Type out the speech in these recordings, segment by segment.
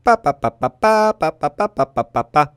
Па-па-па-па-па-па-па-па-па-па.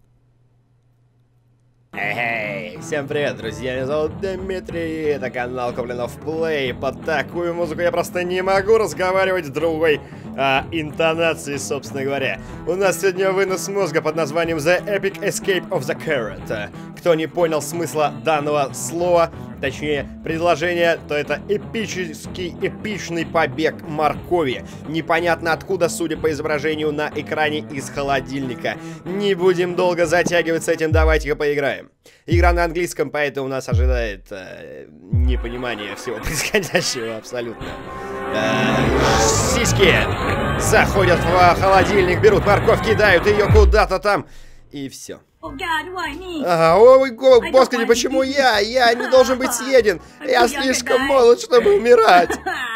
Эй, всем привет, друзья, меня зовут Дмитрий, это канал Куплинов Плей. Под такую музыку я просто не могу разговаривать с другой интонацией, собственно говоря. У нас сегодня вынос мозга под названием The Epic Escape of the Carrot. Кто не понял смысла данного слова, точнее предложения, то это эпичный побег моркови. Непонятно откуда, судя по изображению на экране из холодильника. Не будем долго затягивать с этим, давайте-ка поиграем. Игра на английском, поэтому нас ожидает непонимание всего происходящего абсолютно. Сиськи заходят в холодильник, берут морковь, кидают ее куда-то там, и все. Ой, господи, почему я? Я не должен быть съеден. Я слишком молод, чтобы умирать.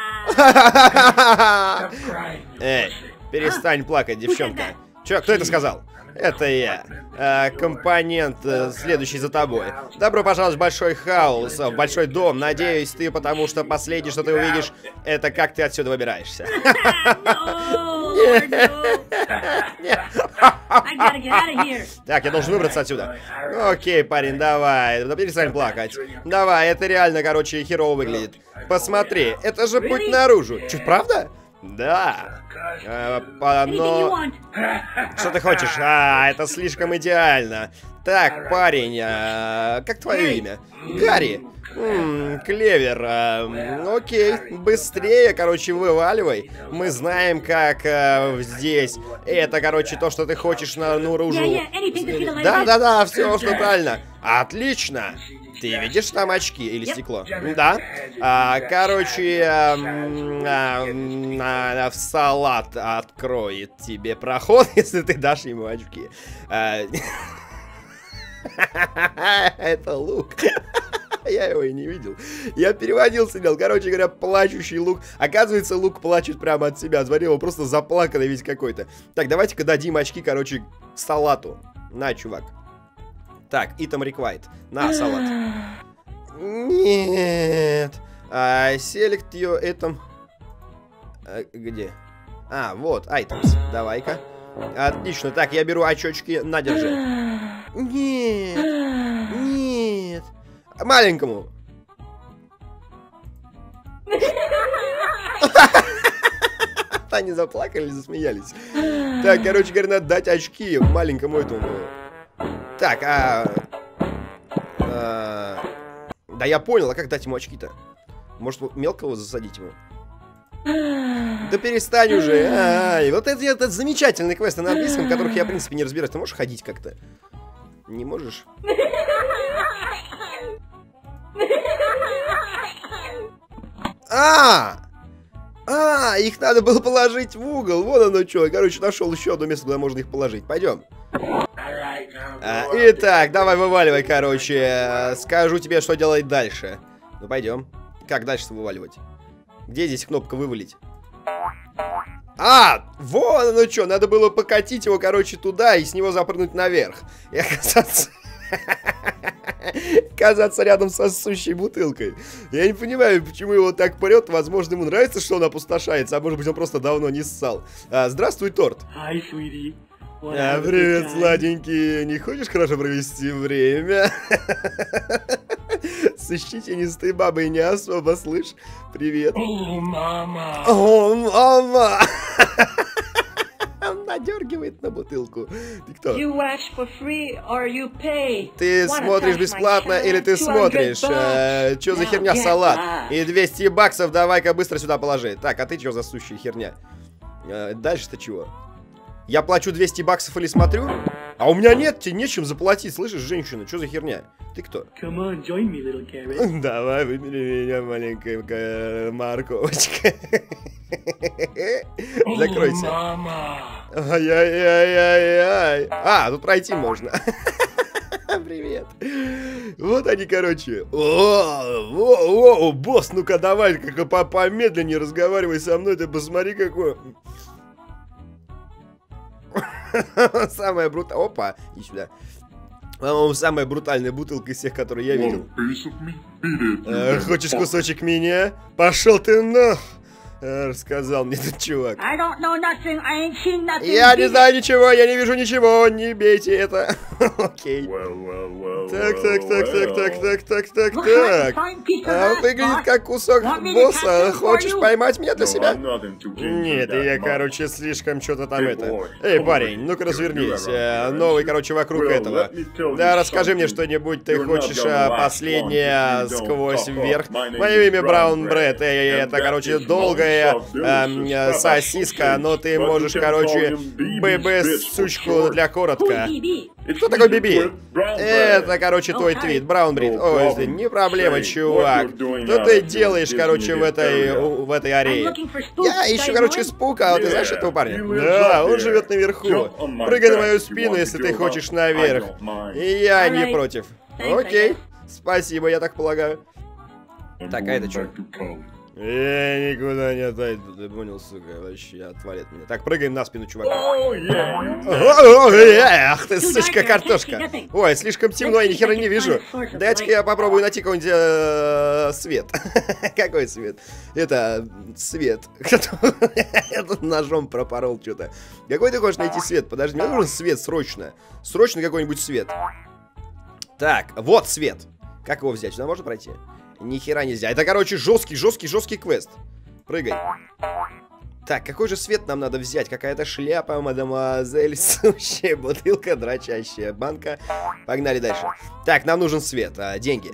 Эй, перестань плакать, девчонка. Че, кто это сказал? Это я. Компонент, следующий за тобой. Добро пожаловать в большой хаос, в большой дом. Надеюсь, ты, потому что последнее, что ты увидишь, это как ты отсюда выбираешься. Так, я должен выбраться отсюда. Окей, парень, давай. Да перестань плакать. Давай, это реально, короче, херово выглядит. Посмотри, это же путь наружу. Чуть правда? Да. Но... Что ты хочешь? Это слишком идеально. Так, парень, как твое имя? Гарри. Клевер. Окей, быстрее, короче, вываливай. Мы знаем, как здесь. Это, короче, то, что ты хочешь наружу. Да, все, что правильно. Отлично. Ты видишь там очки или стекло? Да. Короче, в салат откроет тебе проход, если ты дашь ему очки. Это лук. Я его и не видел. Я переводил, сидел. Короче говоря, плачущий лук. Оказывается, лук плачет прямо от себя. Смотри, он просто заплаканный весь какой-то. Так, давайте-ка дадим очки, короче, салату. На, чувак. Так, Итам required. На, салат. Нет. Select your item. Где? Вот, items. Давай-ка. Отлично. Так, я беру очечки. На, держи. Нет. Нет. Маленькому. Они заплакали, засмеялись. Так, короче говоря, надо дать очки маленькому этому. Так, да я понял, а как дать ему очки-то? Может, мелкого засадить ему? Да перестань уже. И вот это замечательный квест на английском, в которых я, в принципе, не разбираюсь. Ты можешь ходить как-то? Не можешь? Их надо было положить в угол. Вон оно что. Короче, нашел еще одно место, куда можно их положить. Пойдем. Итак, давай вываливай, короче. Скажу тебе, что делать дальше. Ну, пойдем. Как дальше вываливать? Где здесь кнопка вывалить? Вон оно что. Надо было покатить его, короче, туда и с него запрыгнуть наверх. И оказаться рядом со сущей бутылкой. Я не понимаю, почему его так прет. Возможно, ему нравится, что он опустошается, а может быть, он просто давно не ссал. Здравствуй, торт. Привет, сладенький. Не хочешь хорошо провести время? С ищительницей бабой не особо, слышь? Привет. О, мама. О, мама. Он надергивает на бутылку. Ты кто? Ты смотришь бесплатно или ты смотришь? Чё за херня, салат? И 200 баксов давай-ка быстро сюда положи. Так, а ты чё за сущая херня? Дальше-то чего? Я плачу 200 баксов или смотрю? А у меня нет, тебе нечем заплатить, слышишь, женщина? Что за херня? Ты кто? Давай, выбери меня, маленькая морковочка. Закройся. Ай-яй-яй-яй-яй. Тут пройти можно. Привет. Вот они, короче. О, босс, ну-ка давай, как помедленнее разговаривай со мной, ты посмотри, какой... Самая брутальная... Опа, иди сюда. По-моему, самая брутальная бутылка из всех, которые я видел. Хочешь кусочек меня? Пошел ты нах! Рассказал мне этот чувак. I don't know nothing. I ain't seen nothing. Я не знаю ничего, я не вижу ничего, не бейте это. Окей. Так. Выглядит как кусок босса. Хочешь поймать меня для себя? Нет, я, короче, слишком что-то там это. Эй, парень, ну-ка развернись. Новый, короче, вокруг этого. Да, расскажи мне что-нибудь, ты хочешь последнее сквозь вверх. Мое имя Браун Брэд. Это, короче, долгая сосиска, но ты можешь, короче, ББ сучку для коротко. Кто такой Биби? Это, короче, твой твит, Браун Брит. Ой, не проблема, чувак. Что ты делаешь, короче, в этой арее? Я ищу, короче, Спука, а ты знаешь этого парня? Да, он живет наверху. Прыгай на мою спину, если ты хочешь наверх. И я не против. Окей. Спасибо, я так полагаю. Так, а это что? Я никуда не отойду, ты понял, сука, вообще отвалит меня. Так, прыгаем на спину, чувак. Ах ты, сучка, картошка. Ой, слишком темно, я ни хера не вижу. Дайте-ка я попробую найти какой-нибудь свет. Какой свет? Это свет. Этот ножом пропорол что-то. Какой ты хочешь найти свет? Подожди, мне нужен свет срочно. Срочно какой-нибудь свет. Так, вот свет. Как его взять? Сюда можно пройти? Ни хера нельзя. Это, короче, жесткий квест. Прыгай. Так, какой же свет нам надо взять? Какая-то шляпа, мадемуазель, сущая бутылка, дрочащая банка. Погнали дальше. Так, нам нужен свет. Деньги.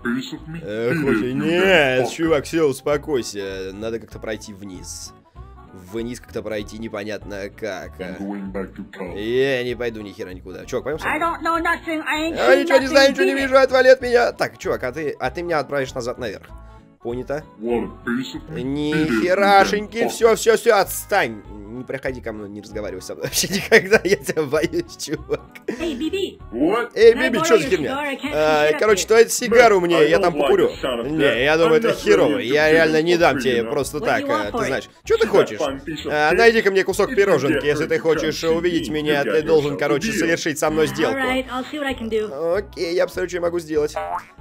Нет, чувак, все, успокойся. Надо как-то пройти вниз. Вниз как-то пройти непонятно как. Я не пойду ни хера никуда. Чувак, пойдем со мной? Я ничего не знаю, ничего не вижу, отвали от меня. Так, чувак, а ты меня отправишь назад наверх. Понято? Нихерашеньки, все, отстань. Не приходи ко мной, не разговаривай со мной вообще никогда, я тебя боюсь, чувак. Эй, Биби, что за херня? Короче, то это сигару мне, я там покурю. Не, я думаю, это херово, я реально не дам тебе просто так, ты знаешь. Что ты хочешь? Найди-ка мне кусок пироженки, если ты хочешь увидеть меня, ты должен, короче, совершить со мной сделку. Окей, я посмотрю, что я могу сделать.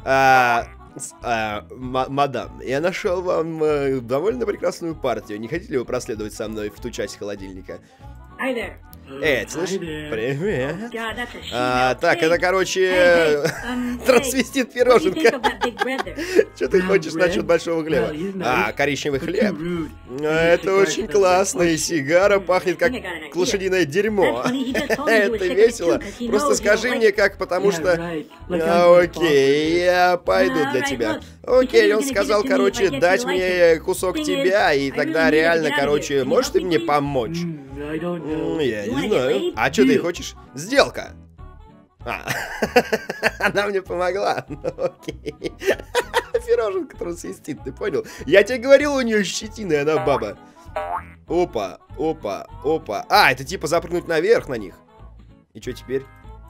Мадам, я нашел вам довольно прекрасную партию. Не хотите ли вы проследовать со мной в ту часть холодильника? Эй, слышишь? Привет. Так, это, короче, трансвестит пироженка. Что ты хочешь насчет большого хлеба? Коричневый хлеб? Это очень классно, и сигара пахнет как лошадиное дерьмо. Это весело. Просто скажи мне как, потому что... Окей, я пойду для тебя. Окей, он сказал, короче, дать мне кусок тебя, и тогда реально, короче, можешь ты мне помочь? Я не знаю. А что ты хочешь? Сделка. Она мне помогла. Окей. Пироженка трансвестит, ты понял? Я тебе говорил, у нее щетина, и она баба. Опа. Это типа запрыгнуть наверх на них. И что теперь?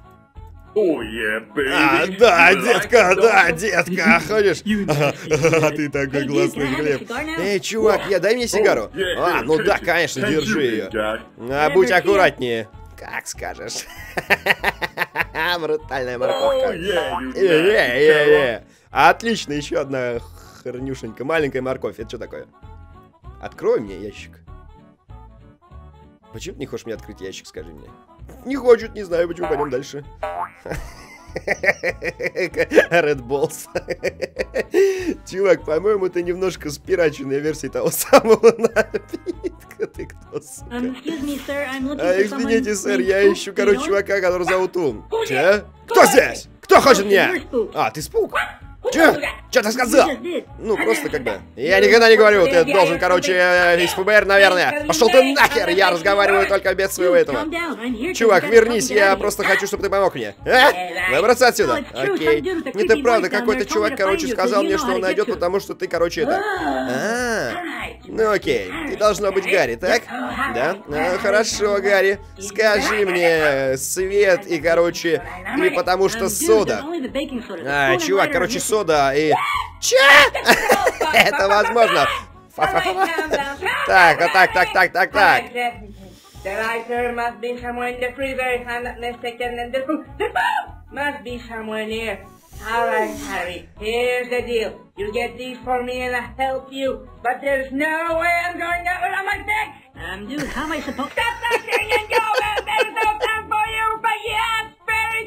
Да, детка, ходишь? Ты такой классный хлеб. Эй, чувак, дай мне сигару. Ну да, конечно, держи ее. Будь аккуратнее. Как скажешь. Брутальная морковка. Отлично, еще одна хрнюшенька, маленькая морковь. Это что такое? Открой мне ящик. Почему ты не хочешь мне открыть ящик, скажи мне? Не хочет, не знаю, почему. Пойдем дальше. Red Balls. Чувак, по-моему, это немножко спираченная версия того самого напитка. Ты кто, сука? Извините, сэр, я ищу, короче, чувака, которого зовут Ум. Че? Кто здесь? Кто хочет меня? Ты Спук? Че ты сказал? Ну, просто как бы. Я никогда не говорю, ты должен, короче, из ФБР, наверное. Пошел ты нахер, я разговариваю только без своего этого. Чувак, вернись, я просто хочу, чтобы ты помог мне. Выбраться отсюда. Окей. Это правда, какой-то чувак, короче, сказал мне, что он найдет, потому что ты, короче, это... Ну окей, ты должно быть Гарри, так? Да? Хорошо, Гарри. Скажи мне свет и, короче, и потому что сода. Чувак, короче, сода и... Че? Это возможно. Так. Alright, Harry, here's the deal. You get these for me and I'll help you. But there's no way I'm going out without my things! Dude, how am I supposed to... Stop touching and go, man! There's no time for you, but yeah, fairy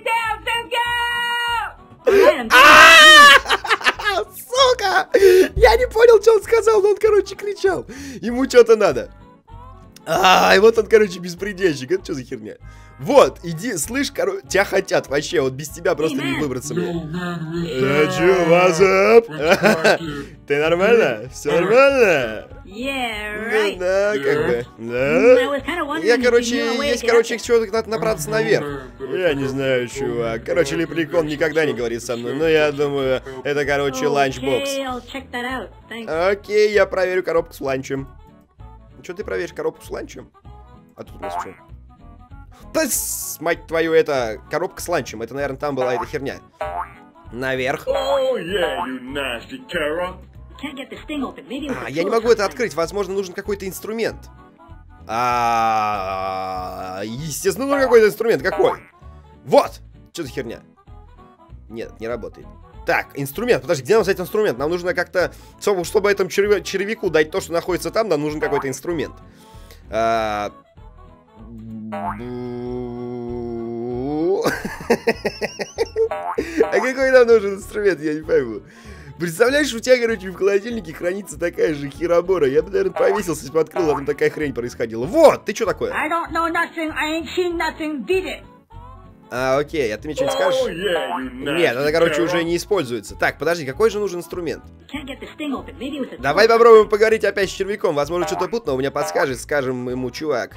tales and go! Сука! Я не понял, что он сказал, но он, короче, кричал. Ему что-то надо. И вот он, короче, беспредельщик. Это что за херня? Вот, иди, слышь, короче, тебя хотят вообще, вот без тебя просто не выбраться, блядь. Чё, what's up? Ты нормально? Все нормально? Да, как бы, да. Я, короче, есть, короче, чего-то надо набраться наверх. Я не знаю, чувак. Короче, Лепрекон никогда не говорит со мной, но я думаю, это, короче, ланчбокс. Окей, я проверю коробку с ланчем. Что ты проверишь коробку с ланчем? А тут у нас что? Да, мать твою, это коробка с ланчем. Это, наверное, там была эта херня. Наверх. Я не могу это открыть. Возможно, нужен какой-то инструмент. Естественно, нужен какой-то инструмент. Какой? Вот! Что за херня? Нет, не работает. Так, инструмент. Подожди, где нам взять инструмент? Нам нужно как-то... Чтобы этому червяку дать то, что находится там, нам нужен какой-то инструмент. А какой нам нужен инструмент, я не пойму. Представляешь, у тебя, короче, в холодильнике хранится такая же херобора. Я бы, наверное, повесился, если бы открыл, а там такая хрень происходила. Вот, ты что такое? Окей, а ты мне что-нибудь скажешь? Нет, это, короче, уже не используется. Так, подожди, какой же нужен инструмент? Давай попробуем поговорить опять с червяком. Возможно, что-то путно у меня подскажет. Скажем ему, чувак.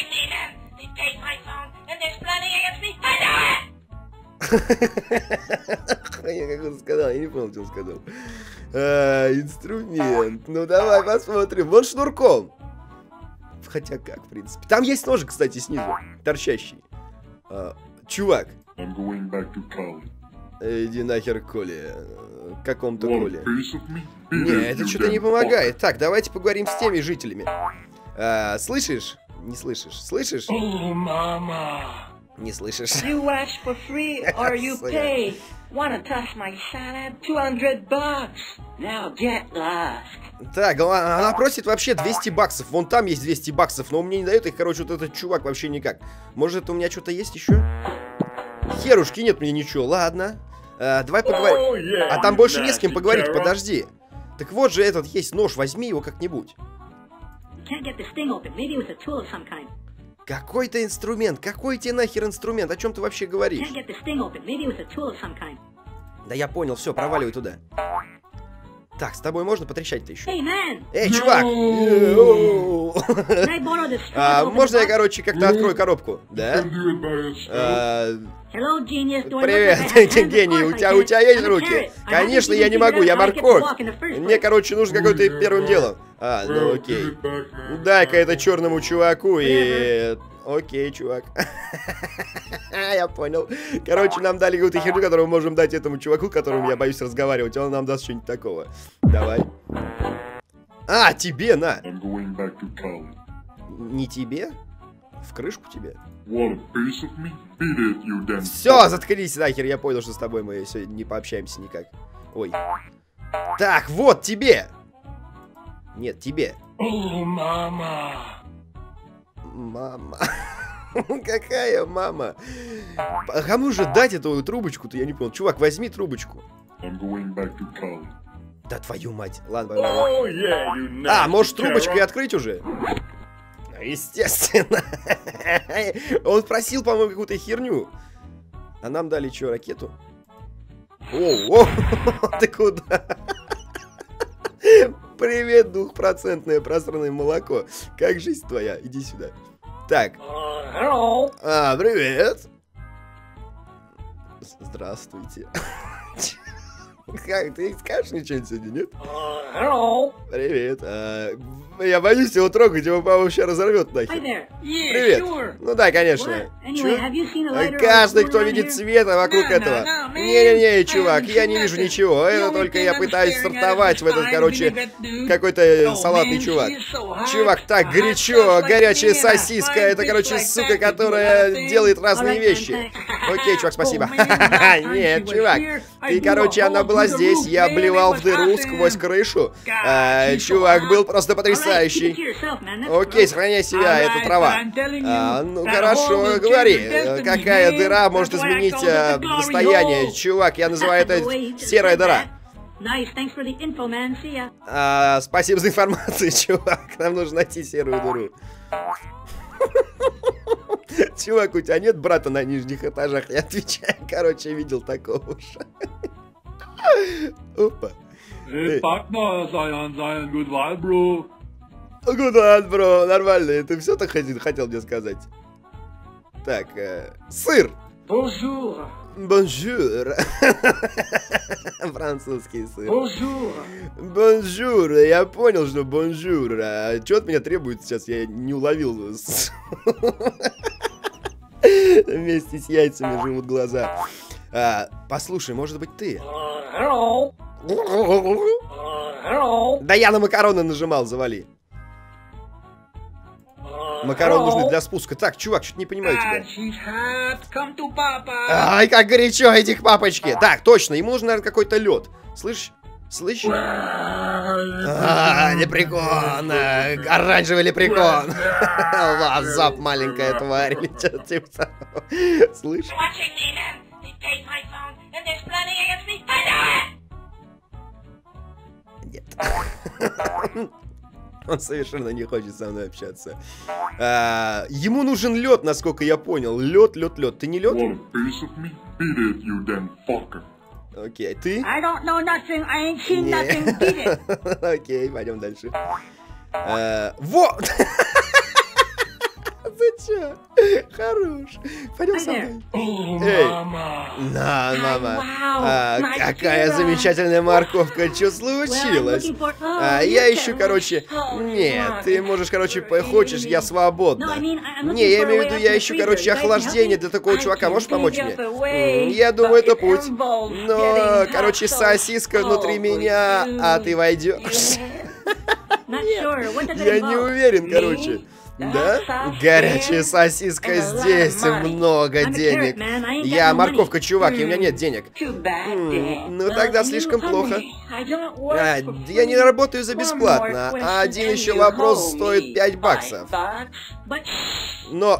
Я как он сказал, я не понял, что он сказал. Инструмент. Ну, давай посмотрим. Вон шнурком. Хотя как, в принципе. Там есть ножик, кстати, снизу. Торчащий. Чувак. Иди нахер, Коли. Каком-то Коле. Не, это что-то не помогает. Так, давайте поговорим с теми жителями. Слышишь? Не слышишь? Слышишь? Не слышишь? Так, она просит вообще 200 баксов. Вон там есть 200 баксов, но мне не дает их, короче, вот этот чувак вообще никак. Может, у меня что-то есть еще? Херушки, нет мне ничего, ладно. Давай поговорим. А там больше не с кем поговорить, подожди. Так вот же этот есть нож, возьми его как-нибудь. Какой-то инструмент, какой тебе нахер инструмент? О чем ты вообще говоришь? Да я понял, все, проваливай туда. Так, с тобой можно потрещать-то еще? Эй, чувак! Можно я, короче, как-то открою коробку? Да? Привет, гений, у тебя есть руки? Конечно, я не могу, я морковь. Мне, короче, нужно какое-то первым делом. Ну окей. Дай-ка это черному чуваку и... Окей, чувак. Я понял. Короче, нам дали какую-то херню, которую мы можем дать этому чуваку, которому я боюсь разговаривать. Он нам даст что-нибудь такого. Давай. Тебе, на. Не тебе? В крышку тебе? Все, заткнись нахер, я понял, что с тобой мы сегодня не пообщаемся никак. Ой. Так, вот тебе. Нет, тебе. Мама. Мама. Какая мама? А кому же дать эту трубочку-то, я не понял. Чувак, возьми трубочку. Да твою мать. Ладно, может трубочкой открыть уже? Естественно. Он просил, по-моему, какую-то херню. А нам дали что, ракету? О, ты куда? Привет, 2% просранное молоко. Как жизнь твоя? Иди сюда. Так. Привет. Здравствуйте. Как, ты скажешь ничего сегодня, нет? Привет. Я боюсь его трогать, его, по-моему, сейчас разорвет нахер. Привет. Ну да, конечно. Каждый, кто видит света вокруг этого. Не-не-не, чувак, я не вижу ничего. Это только я пытаюсь стартовать в этот, короче, какой-то салатный чувак. Чувак, так горячо, горячая сосиска. Это, короче, сука, которая делает разные вещи. Окей, чувак, спасибо. Нет, чувак. Ты, короче, она была здесь, я обливал в дыру сквозь крышу. Чувак был просто потрясающий. Окей, сохраняй себя, это трава. Ну хорошо, говори. Какая дыра может изменить состояние? Чувак, я называю это серая дыра. Спасибо за информацию, чувак. Нам нужно найти серую дыру. Чувак, у тебя нет брата на нижних этажах? Я отвечаю, короче, видел такого уж. Опа. Good one, бро, нормально. Это все ты хотел мне сказать? Так, сыр. Bonjour. Бонжур. Французский сыр. Bonjour. Бонжур. Я понял, что бонжур. А что от меня требует сейчас? Я не уловил. Вместе с яйцами живут глаза. Послушай, может быть, ты? Да я на макароны нажимал, завали. Макароны нужны для спуска. Так, чувак, что-то не понимаю тебя. Ай, как горячо, иди к папочке. Так, точно, ему нужен, наверное, какой-то лед. Слышь? Слышь? Лепрекон. Оранжевый лепрекон. Лазап, маленькая тварь. Или что-то типа того. Слышь? Нет. Он совершенно не хочет со мной общаться. Ему нужен лед, насколько я понял. Лед. Ты не лед? Окей, ты? Окей, пойдем дальше. Вот! Ты чё? Хорош. Пойдем со мной. Эй. На, мама. Какая замечательная морковка. Что случилось? Я ищу, короче... Нет, ты можешь, короче, хочешь, я свободна. Не, я имею в виду, я ищу, короче, охлаждение для такого чувака. Можешь помочь мне? Я думаю, это путь. Но, короче, сосиска внутри меня, а ты войдешь. Я не уверен, короче. Да? Горячая сосиска здесь, много денег. Я морковка, чувак, и у меня нет денег. Ну тогда слишком плохо. Я не работаю за бесплатно, а один еще вопрос стоит 5 баксов. Но...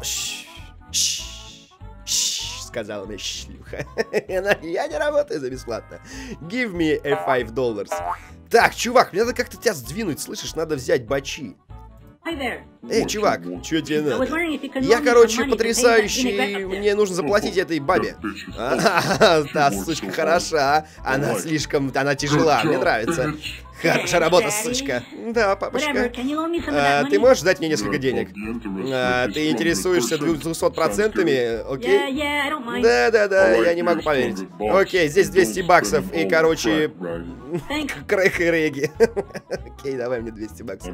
сказала мне шлюха. Я не работаю за бесплатно. Give me a $5. Так, чувак, мне надо как-то тебя сдвинуть, слышишь? Надо взять бачи. Эй, чувак, что тебе надо? Я, короче, потрясающий, мне нужно заплатить этой бабе. Та сучка хороша, она слишком, она тяжела, мне нравится. Хорошая работа, сучка. Да, папочка. Ты можешь дать мне несколько денег? Ты интересуешься 200%, окей? Да, я не могу поверить. Окей, здесь 200 баксов и, короче, крэк и реги. Окей, давай мне 200 баксов.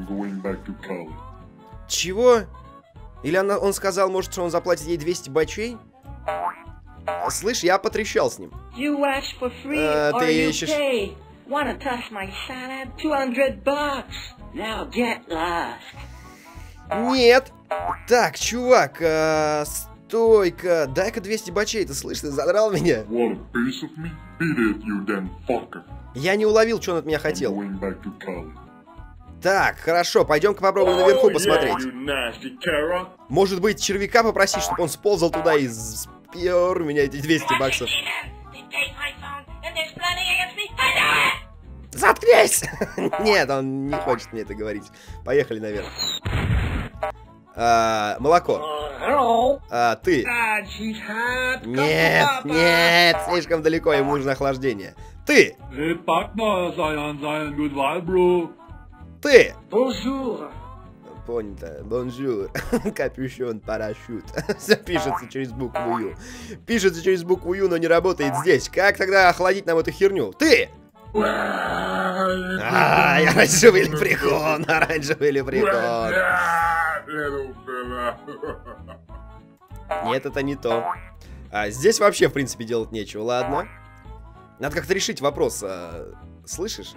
Чего? Или он сказал, может, что он заплатит ей 200 бачей? Слышь, я потрещал с ним. Ты ищешь... Wanna touch my salad? $200. Now get lost. Нет. Так, чувак, стойка. Дай-ка 200 бачей, ты слышишь, ты задрал меня? Я не уловил, что он от меня хотел. Так, хорошо, пойдем-ка попробуем наверху посмотреть. Может быть, червяка попросить, чтобы он сползал туда и спер у меня эти 200 баксов. Заткнись! Нет, он не хочет мне это говорить. Поехали наверх. Молоко. Ты. Нет, слишком далеко, ему нужно охлаждение. Ты. Ты. Понято. Бонжур. Капюшон, парашют. Все пишется через букву Ю. Пишется через букву Ю, но не работает здесь. Как тогда охладить нам эту херню? Ты! Оранжевый лепрекон, оранжевый лепрекон. Нет, это не то. Здесь вообще, в принципе, делать нечего, ладно. Надо как-то решить вопрос, слышишь?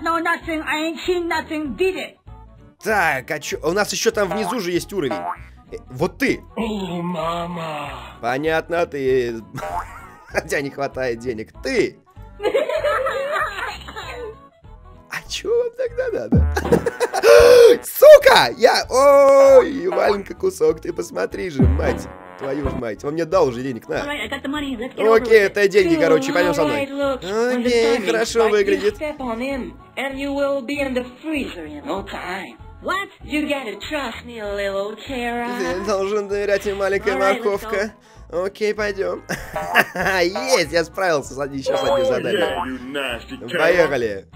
Так, а чё? У нас еще там внизу же есть уровень. Вот ты. Понятно, ты. Хотя не хватает денег. Ты. А чё вам тогда надо? Сука! Ой, маленький кусок, ты посмотри же, мать. Твою ж мать, он мне дал уже денег, на. Окей, это деньги, короче, пойдем со мной. Окей, хорошо выглядит. Ты должен доверять мне, маленькая морковка. Окей, пойдем. Есть, я справился с еще с одним заданием. Поехали.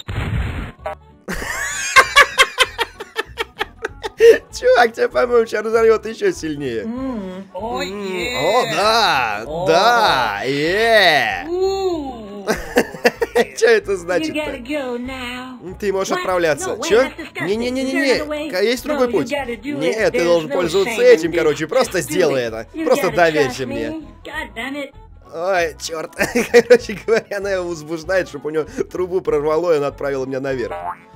Чувак, тебя, по-моему, сейчас разорвет еще сильнее. О, да, да, Что это значит-то? Ты можешь отправляться. Че? Не-не-не-не, есть другой путь. Нет, ты должен пользоваться этим, короче, просто сделай это. Просто доверься мне. Ой, черт. Короче говоря, она его возбуждает, чтобы у него трубу прорвало, и она отправила меня наверх.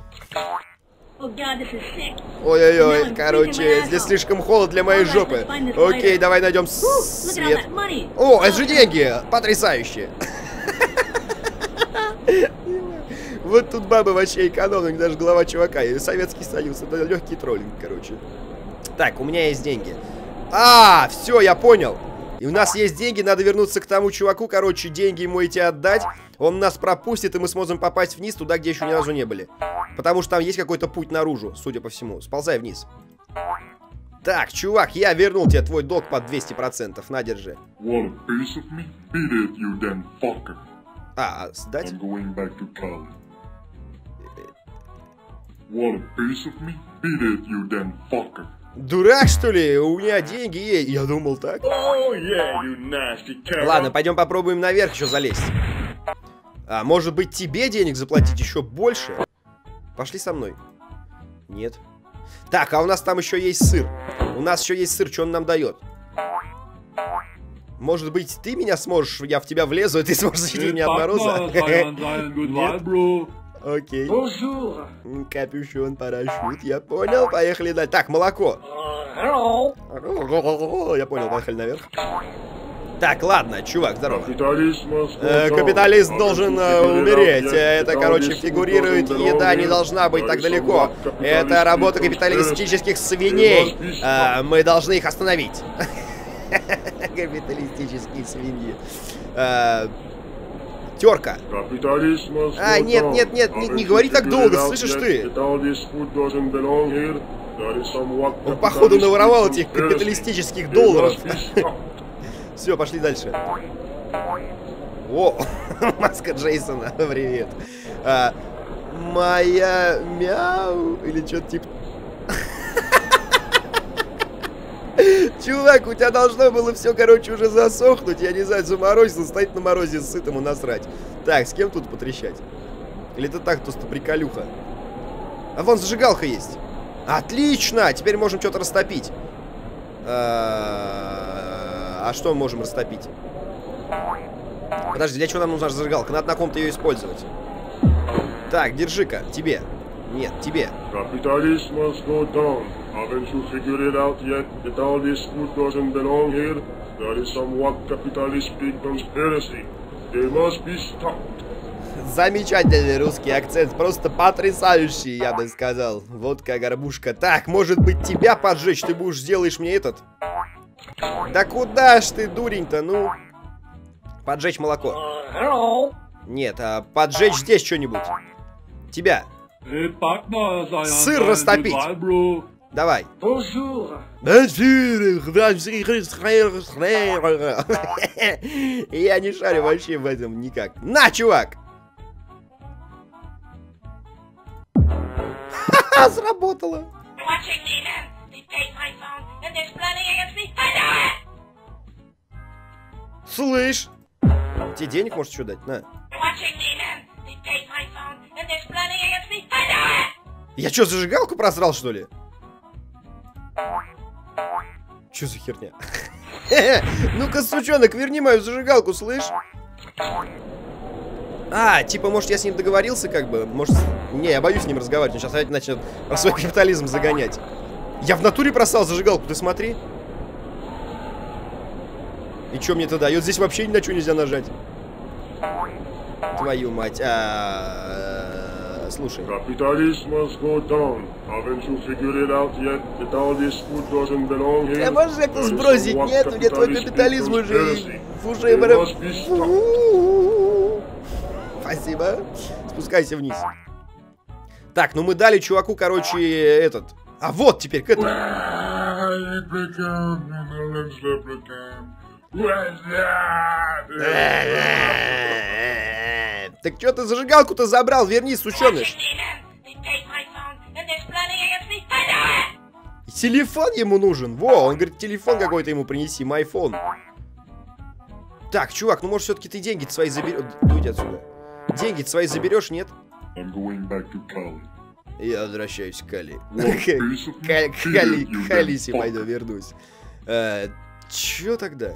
Ой-ой-ой, короче, здесь слишком холодно для моей жопы. Окей, давай найдем свет. О, это же деньги! Потрясающе! Вот тут бабы вообще экономные, даже голова чувака. И Советский Союз, это легкий троллинг, короче. Так, у меня есть деньги. Все, я понял. И у нас есть деньги, надо вернуться к тому чуваку, короче, деньги ему эти отдать. Он нас пропустит, и мы сможем попасть вниз, туда, где еще ни разу не были. Потому что там есть какой-то путь наружу, судя по всему. Сползай вниз. Так, чувак, я вернул тебе твой долг под 200%. На, держи. Сдать? Дурак, что ли? У меня деньги есть. Я думал так. Ладно, пойдем попробуем наверх еще залезть. Может быть, тебе денег заплатить еще больше? Пошли со мной. Нет. Так, а у нас там еще есть сыр. У нас еще есть сыр, что он нам дает? Может быть, ты меня сможешь, я в тебя влезу, и ты сможешь защитить меня от мороза? Окей. Капюшон, парашют, я понял, поехали дальше. Так, молоко. Я понял, поехали наверх. Так, ладно, чувак, здорово. Капиталист должен умереть. Это, короче, фигурирует, еда не должна быть так далеко. Это работа капиталистических свиней. Мы должны их остановить. Капиталистические свиньи. Терка. Нет, не говори так долго, слышишь ты? Он, походу, наворовал этих капиталистических долларов. Все, пошли дальше. О, маска Джейсона, привет. Моя мяу, или что-то типа... Чувак, у тебя должно было все, короче, уже засохнуть. Я не знаю, заморозился, стоит на морозе с сытым и насрать. Так, с кем тут потрещать? Или это так, просто приколюха? А вон зажигалка есть. Отлично! Теперь можем что-то растопить. А что мы можем растопить? Подожди, для чего нам нужна зажигалка? Надо на ком-то ее использовать. Так, держи-ка, тебе. Нет, тебе. Haven't you figured it out yet that all this food doesn't belong here? That is somewhat capitalist big conspiracy. They must be stopped. Замечательный русский акцент, просто потрясающий, я бы сказал. Водка, горбушка. Так, может быть, тебя поджечь? Ты будешь сделаешь мне этот? Да куда ж ты, дурень-то, ну? Поджечь молоко. Нет, а поджечь здесь что-нибудь. Тебя. Сыр растопить. Давай. Я не шарю вообще в этом никак. На, чувак! Ха-ха, сработало. Слышь, тебе денег можешь что дать? На. Я что, зажигалку просрал, что ли? Что за херня? Ну-ка, сучонок, верни мою зажигалку, слышь? А, типа, может, я с ним договорился, как бы? Может... Не, я боюсь с ним разговаривать, он сейчас опять начнет про свой капитализм загонять. Я в натуре просрал зажигалку, ты смотри. И что мне это дает? Здесь вообще ни на что нельзя нажать. Твою мать. Слушай. Я можешь как-то сбросить? Нет, мне твой капитализм уже... Спасибо. Спускайся вниз. Так, ну мы дали чуваку, короче, этот... А вот теперь к этому. Так что ты зажигалку-то забрал? Верни, сучёныш. Телефон ему нужен. Во, он говорит, телефон какой-то ему принеси, майфон. Так, чувак, ну может все-таки ты деньги свои заберешь. Дуйте отсюда. Деньги свои заберешь, нет? Я возвращаюсь к Кали. К Алисе пойду, вернусь. Чё тогда?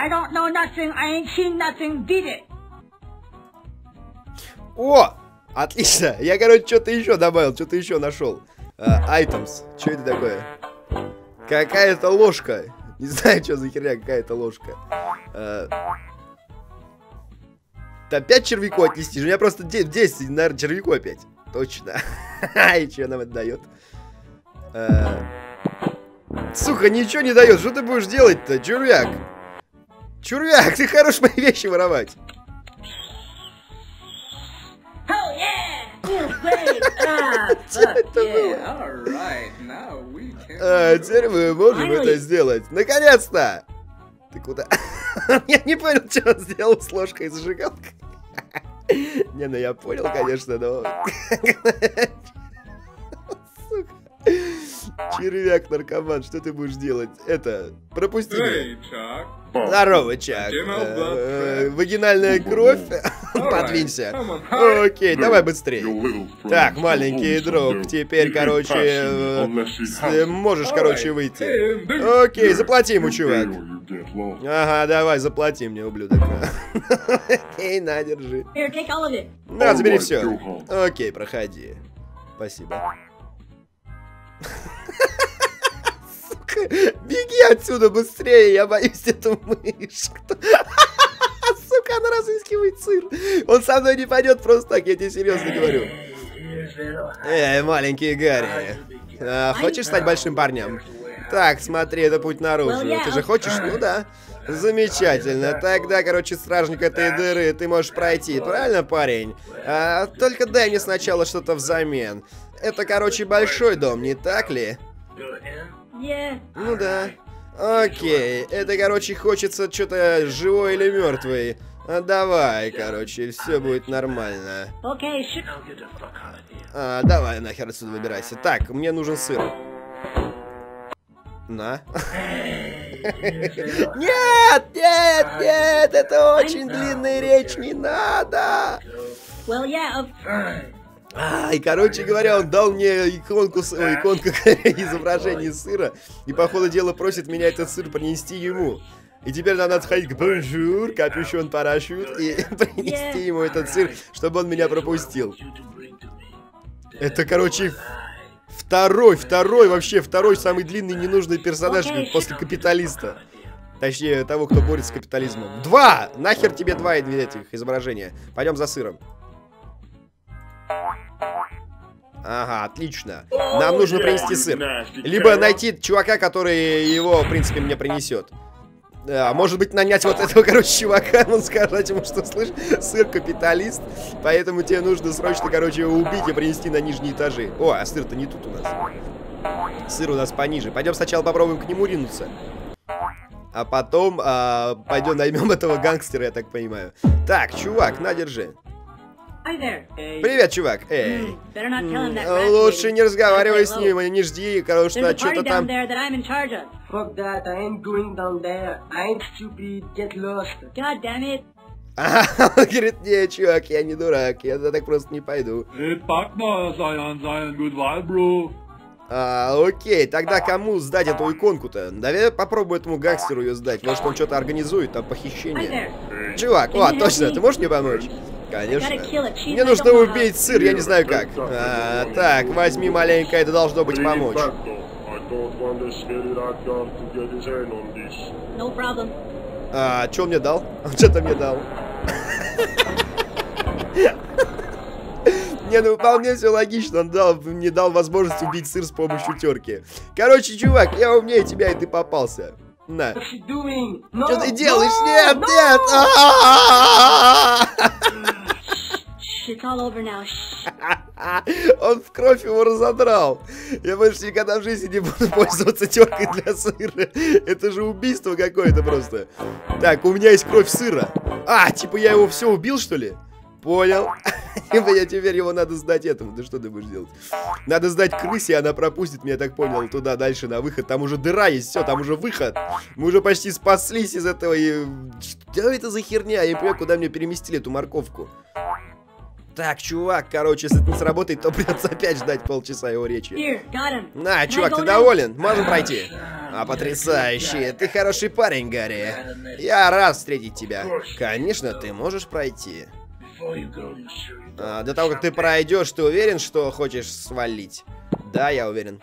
О! Отлично! Я, короче, что-то еще добавил, что-то еще нашел. Items. Что это такое? Какая-то ложка. Не знаю, что за херня, какая-то ложка. Опять червяку отнести? У меня просто 10, наверное, червяку опять. Точно. И что нам это дает? Сука, ничего не дает. Что ты будешь делать-то, червяк? Червяк, ты хорош мои вещи воровать. Теперь мы можем это сделать. Наконец-то! Ты куда? Я не понял, что он сделал с ложкой и зажигалкой. Не, ну я понял, конечно, но... Сука. Червяк, наркоман, что ты будешь делать? Это, пропусти меня. Здорово, Чак. Вагинальная кровь? Подвинься. Окей, давай быстрее. Так, маленький друг, теперь, короче, можешь, короче, выйти. Окей, заплати ему, чувак. Ага, давай, заплати мне, ублюдок. Окей, на, держи. На, забери все. Окей, проходи. Спасибо. Сука, беги отсюда быстрее, я боюсь эту мышку. Сука, она разыскивает сыр. Он со мной не пойдет просто так, я тебе серьезно говорю. Маленький Гарри. Хочешь стать большим парнем? Так, смотри, это путь наружу. Ты же хочешь? Ну да. Замечательно. Тогда, короче, стражник этой дыры ты можешь пройти. Правильно, парень? Только дай мне сначала что-то взамен. Это, короче, большой дом, не так ли? Ну да. Окей. Это, короче, хочется что-то живой или мертвый. Давай, короче, все будет нормально. Давай нахер отсюда выбирайся. Так, мне нужен сыр. На. Нет, нет, нет, это очень длинная речь, не надо. И, короче говоря, он дал мне иконку изображения сыра, и, по ходу дела, просит меня этот сыр принести ему. И теперь нам надо сходить к бонжур, капюшон, парашют, и принести ему этот сыр, чтобы он меня пропустил. Это, короче, второй самый длинный ненужный персонаж после капиталиста. Точнее, того, кто борется с капитализмом. 2! Нахер тебе 2 этих изображения. Пойдем за сыром. Ага, отлично. Нам нужно принести сыр. Либо найти чувака, который его, в принципе, мне принесет. Может быть, нанять вот этого, короче, чувака, он сказать ему, что, слышь, сыр капиталист, поэтому тебе нужно срочно, короче, его убить и принести на нижние этажи. О, а сыр-то не тут у нас. Сыр у нас пониже. Пойдем сначала попробуем к нему ринуться. А потом пойдем наймем этого гангстера, я так понимаю. Так, чувак, на, держи. Привет, чувак. Эй. Лучше не разговаривай с ним, не жди, короче, что-то там. Он говорит, не, чувак, я не дурак, я так просто не пойду. Окей, тогда кому сдать эту иконку-то? Давай попробую этому гангстеру ее сдать. Может, он что-то организует, там похищение. Чувак, точно, ты можешь мне помочь? Конечно. Мне нужно убить сыр, я не знаю как. Так, возьми маленько, это должно быть помочь. Что он мне дал? Он что-то мне дал. Не, ну вполне все логично, он мне дал возможность убить сыр с помощью терки. Короче, чувак, я умнее тебя, и ты попался. На. Что ты делаешь? Нет, нет! Он в кровь его разодрал. Я больше никогда в жизни не буду пользоваться теркой для сыра. Это же убийство какое-то просто. Так, у меня есть кровь сыра. Типа я его все убил, что ли? Понял. Теперь его надо сдать этому. Да что ты будешь делать? Надо сдать крысе, она пропустит меня, так понял, туда дальше на выход. Там уже дыра есть, все, там уже выход. Мы уже почти спаслись из этого. Что это за херня? Я не понимаю, куда мне переместили эту морковку. Так, чувак, короче, если это не сработает, то придется опять ждать полчаса его речи. На, чувак, ты доволен? Можем пройти? Потрясающе. Ты хороший парень, Гарри. Я рад встретить тебя. Конечно, ты можешь пройти. До того, как ты пройдешь, ты уверен, что хочешь свалить? Да, я уверен.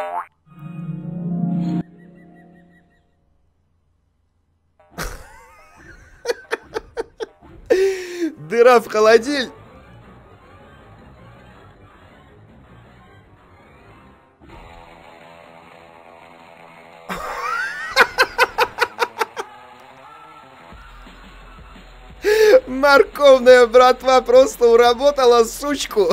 Дыра в холодильнике. Морковная братва просто уработала сучку.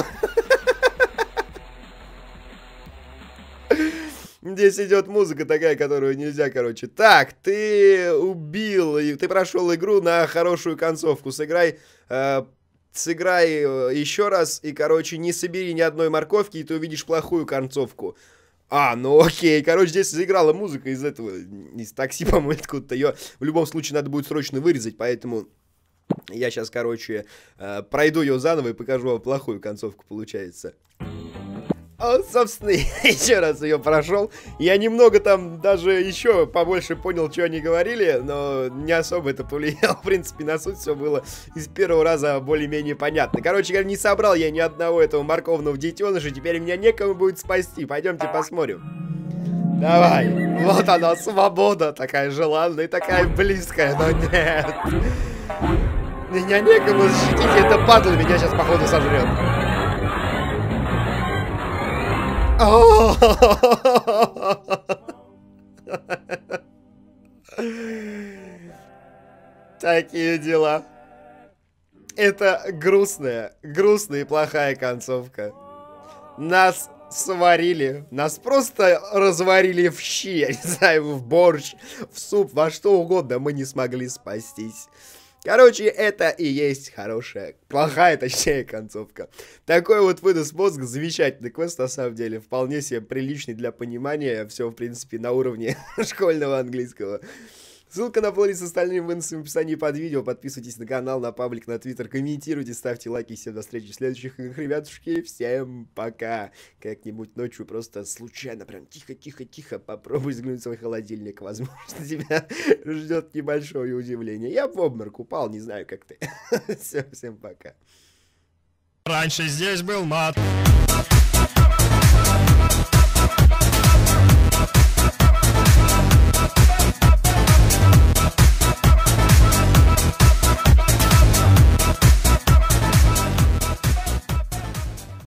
Здесь идет музыка такая, которую нельзя, короче. Так, ты убил, ты прошел игру на хорошую концовку. Сыграй еще раз и, короче, не собери ни одной морковки, и ты увидишь плохую концовку. Ну окей, короче, здесь заиграла музыка из этого, из такси, по-моему, откуда-то. Ее в любом случае надо будет срочно вырезать, поэтому я сейчас, короче, пройду ее заново и покажу вам плохую концовку, получается. Собственно, еще раз ее прошел. Я немного там даже еще побольше понял, что они говорили, но не особо это повлияло. В принципе, на суть все было из первого раза более-менее понятно. Короче, не собрал я ни одного этого морковного детеныша, теперь меня некому будет спасти. Пойдемте посмотрим. Давай. Вот она, свобода, такая желанная, такая близкая, но нет. Меня некому защитить, это падла меня сейчас, походу, сожрет. Такие дела. Это грустная и плохая концовка. Нас сварили, нас просто разварили в щи, я не знаю, в борщ, в суп, во что угодно, мы не смогли спастись. Короче, это и есть плохая, точнее, концовка. Такой вот вынос мозга, замечательный квест, на самом деле, вполне себе приличный для понимания, все, в принципе, на уровне школьного английского. Ссылка на плейлист с остальными выносами в описании под видео, подписывайтесь на канал, на паблик, на твиттер, комментируйте, ставьте лайки, всем до встречи в следующих играх, ребятушки, всем пока. Как-нибудь ночью просто случайно, прям тихо-тихо-тихо попробуй взглянуть в свой холодильник, возможно, тебя ждет небольшое удивление. Я в обморок упал, не знаю, как ты. Всем пока. Раньше здесь был мат.